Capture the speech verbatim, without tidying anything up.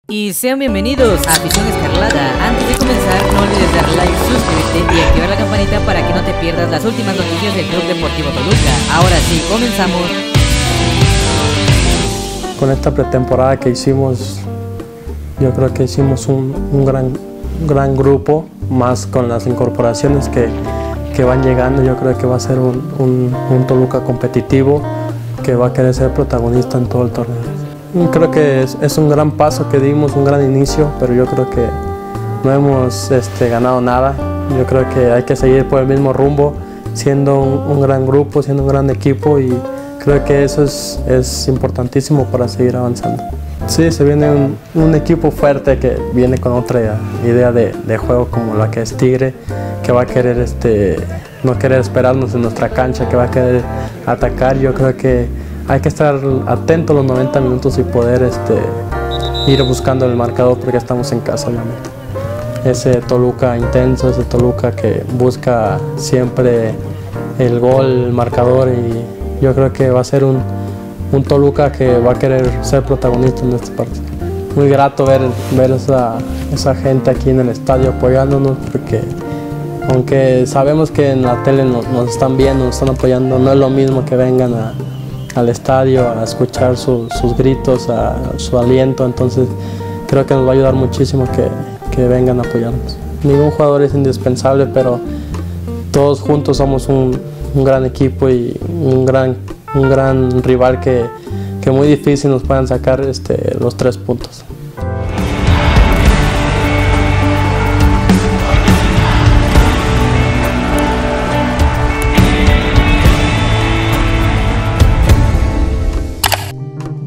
Y sean bienvenidos a Afición Escarlata. Antes de comenzar, no olvides dar like, suscribirte y activar la campanita para que no te pierdas las últimas noticias del Club Deportivo Toluca. Ahora sí, comenzamos. Con esta pretemporada que hicimos, yo creo que hicimos un, un gran, gran grupo, más con las incorporaciones que, que van llegando. Yo creo que va a ser un, un, un Toluca competitivo que va a querer ser protagonista en todo el torneo. Creo que es, es un gran paso que dimos, un gran inicio, pero yo creo que no hemos este, ganado nada. Yo creo que hay que seguir por el mismo rumbo, siendo un, un gran grupo, siendo un gran equipo, y creo que eso es, es importantísimo para seguir avanzando. Sí, se viene un, un equipo fuerte que viene con otra idea de, de juego como la que es Tigre, que va a querer este, no querer esperarnos en nuestra cancha, que va a querer atacar. Yo creo que hay que estar atento los noventa minutos y poder este, ir buscando el marcador, porque estamos en casa, obviamente. Ese Toluca intenso, ese Toluca que busca siempre el gol, el marcador, y yo creo que va a ser un, un Toluca que va a querer ser protagonista en este partido. Muy grato ver, ver esa, esa gente aquí en el estadio apoyándonos, porque aunque sabemos que en la tele nos, nos están viendo, nos están apoyando, no es lo mismo que vengan a al estadio a escuchar su, sus gritos, a su aliento. Entonces creo que nos va a ayudar muchísimo que, que vengan a apoyarnos. Ningún jugador es indispensable, pero todos juntos somos un, un gran equipo y un gran, un gran rival que, que muy difícil nos puedan sacar este, los tres puntos.